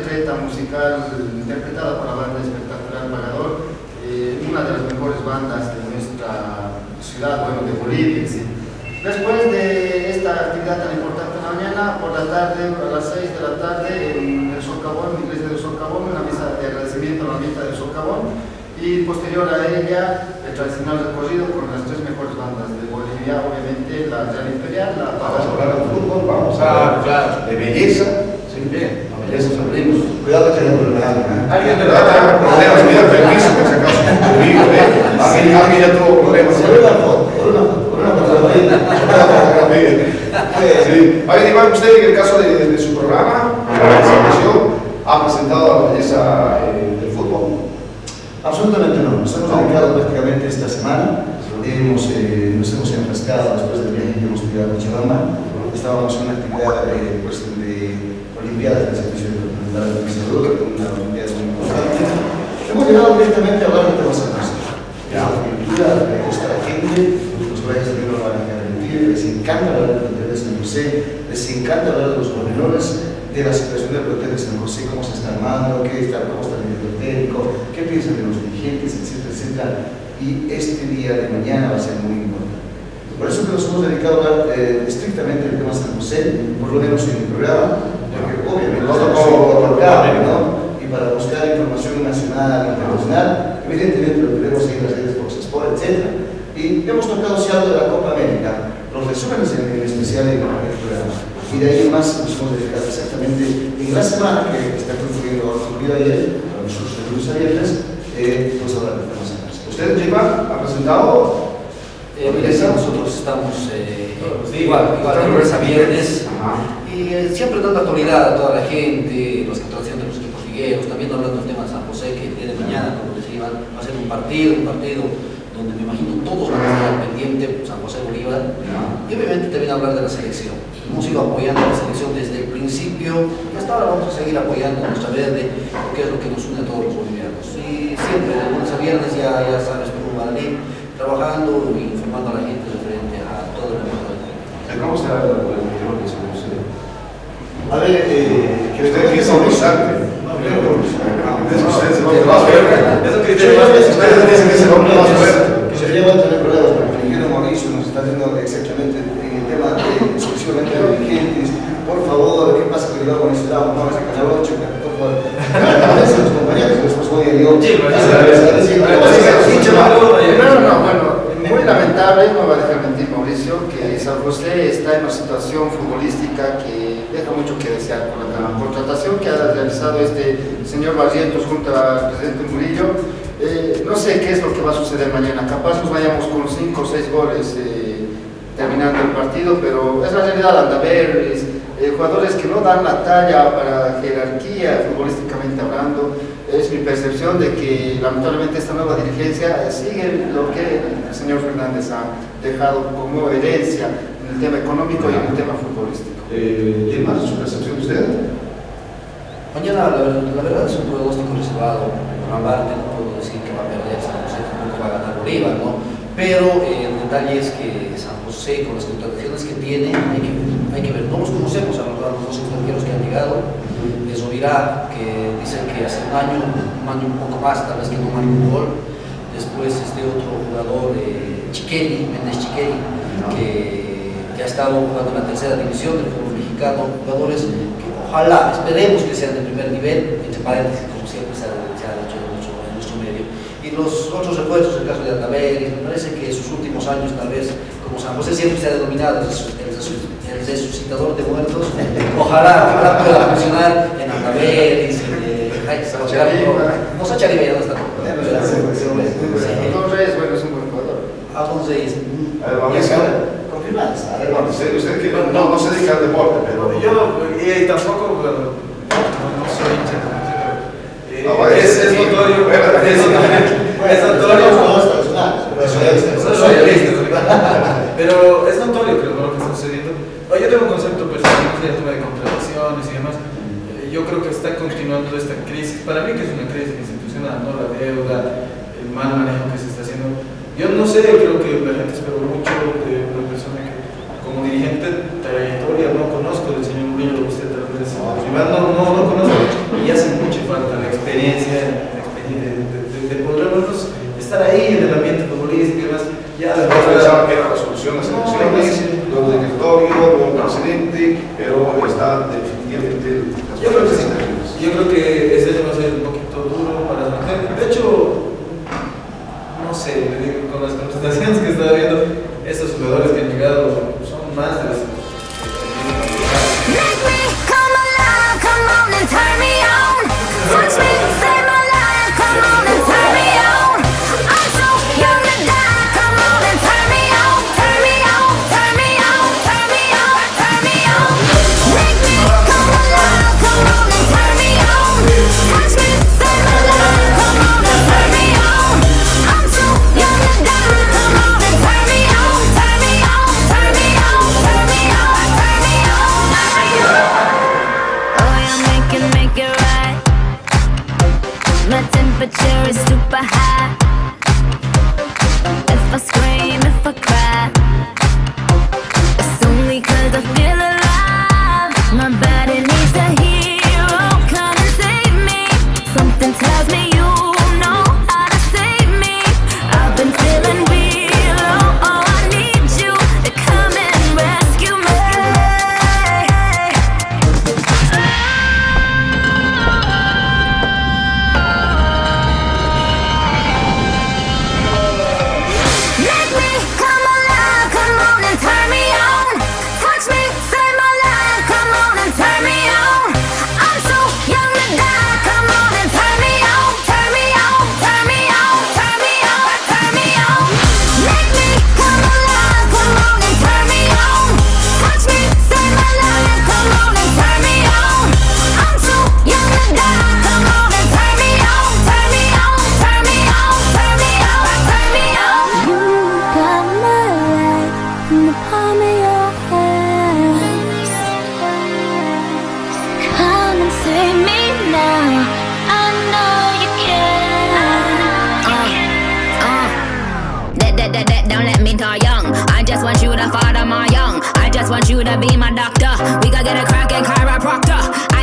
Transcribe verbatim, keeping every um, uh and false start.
secreta musical interpretada por la banda Espectacular Pagador, eh, una de las mejores bandas de nuestra ciudad, bueno, de Bolivia, sí. Después de esta actividad tan importante en la mañana, por la tarde, a las seis de la tarde, en el Socavón, en la iglesia del Socavón, una misa de agradecimiento a la misa del Socavón, y posterior a ella, el tradicional recorrido con las tres mejores bandas de Bolivia, obviamente la Real Imperial, la Vamos a hablar de fútbol, vamos a hablar claro, de belleza, sí, bien, la belleza sabemos. Cuidado que haya problemas. Alguien de verdad problemas, mira, permiso, que se acaso conmigo, ¿eh? Alguien ya tuvo problemas. Se ve la foto, por una foto. Sí. Oye, Iván, usted en el caso de, de su programa, la presentación, ha presentado la belleza eh, del fútbol. Absolutamente no, nos hemos dedicado prácticamente esta semana, hemos, eh, nos hemos enfrascado después del viaje que hemos tenido a Cochabamba, estábamos en una actividad de, pues, de Olimpiadas del Servicio de la Salud, una Olimpiada muy importante. Hemos llegado directamente a hablar de temas artísticos. La cultura, le gusta a la gente, los colegas de libro van a garantir, les encanta hablar del hotel de San José, les encanta hablar de los pormenores de la situación del hotel de San José, cómo se está armando, qué está, cómo está el nivel técnico, qué piensan de los dirigentes, etcétera, etcétera. Y este día de mañana va a ser muy importante. Por eso que nos hemos dedicado a hablar eh, estrictamente del tema San José, por lo menos en el programa, porque obviamente no como programa, ¿no? Y para buscar información nacional, internacional, evidentemente lo tenemos ahí en las redes Fox Sport, etcétera. Y hemos tocado si algo de la Copa América, los resúmenes en, en especial en el programa. Y de ahí más nos hemos dedicado exactamente en la semana que está concluyendo, concluido ayer, para nosotros de lunes a viernes, eh, pues hablar de temas artísticos. ¿Usted, J-Pan, ha presentado? Eh, nosotros estamos eh, igual, igual de lunes a viernes. Ajá. Y eh, siempre dando actualidad a toda la gente, los que traducción de los equipos ligueros, también hablando del tema de San José, que el día de mañana, como decía Iván, va a ser un partido, un partido donde me imagino todos van a estar pendientes, San José Bolívar, y obviamente también hablar de la selección. Hemos ido apoyando a la selección desde el principio, y hasta ahora vamos a seguir apoyando a nuestra verde, porque es lo que nos une a todos los bolivianos. Y siempre, de lunes a viernes, ya, ya sabes, Perú Madrid, trabajando y informando a la gente referente a todo el mundo. ¿Cómo está el interior de San José? A ver, eh, que usted es interesante. Eso criterio ustedes dicen que se va a fuerte. Que se lleva a tener problemas, porque el ingeniero Mauricio nos está diciendo exactamente en el tema de exclusivamente de dirigentes. Por favor, ¿qué pasa con el agua municipal? No, es que Canarocho, por favor. A veces los compañeros que después voy a Dios. No, no, bueno, muy lamentable, no va a dejar mentir Mauricio, que San José está en una situación futbolística que deja mucho que desear con la contratación que ha realizado este señor Barrientos junto al presidente Murillo. Eh, no sé qué es lo que va a suceder mañana, capaz nos vayamos con cinco o seis goles eh, terminando el partido, pero es la realidad, anda a ver, es, eh, jugadores que no dan la talla para jerarquía futbolísticamente hablando. Es mi percepción de que lamentablemente esta nueva dirigencia sigue lo que el señor Fernández ha dejado como herencia en el tema económico y en el tema futbolístico. Eh, ¿Qué más es su percepción de usted? Mañana, la, la verdad, es un pronóstico reservado. Por una parte, no puedo decir que va a perder San José, tampoco va a ganar Bolívar, ¿no? Pero eh, el detalle es que San José, con las contrataciones que tiene, hay que, hay que ver. No los conocemos a los, a los dos extranjeros que han llegado. Es Ovirá, que dicen que hace un año, un año un poco más, tal vez que no marcó un gol. Después este otro jugador, eh, Chiqueri, Méndez Chiqueri, que, que ha estado jugando en la tercera división del fútbol mexicano. Jugadores que ojalá, esperemos que sean de primer nivel, entre paréntesis, como siempre se ha, se ha dicho en nuestro, en nuestro medio. Y los otros refuerzos, el caso de Andaveris, me parece que en sus últimos años, tal vez, como San José siempre se ha denominado el, el, el resucitador de muertos, ojalá, ojalá pueda funcionar en Andaveris, en no Sacha Riva ya no está. Alfonso Reyes, bueno, es un buen jugador. Alfonso Reyes. Confirmado. Usted que no, no se dedica al deporte, pero yo y tampoco no, no soy hincha. No, es, es, es notorio, es notorio, pero es notorio creo lo que está sucediendo. Yo tengo un concepto personal de tema de contrataciones y demás. Yo creo que está continuando esta crisis. Para mí que es una crisis institucional, ¿no? La deuda, el mal manejo que se está haciendo. Yo no sé, creo que la gente esperó mucho de una persona que como dirigente trayectoria no conozco del señor Murillo, usted tal vez no, no, no conozco, y ya se precedente, pero está definitivamente... Yo creo que sí. Yo creo que ese año va a ser un poquito duro para la gente. De hecho, no sé, le digo, con las presentaciones que estaba viendo, estos jugadores que han llegado son más de las... My temperature is super high. If I scream, if I cry, it's only 'cause I feel alive. My body needs a hero, come and save me. Something tells me you know how to save me. I've been feeling real low, oh, I need you to come and rescue me. Don't let me die young. I just want you to father my young. I just want you to be my doctor. We gotta get a cracking chiropractor.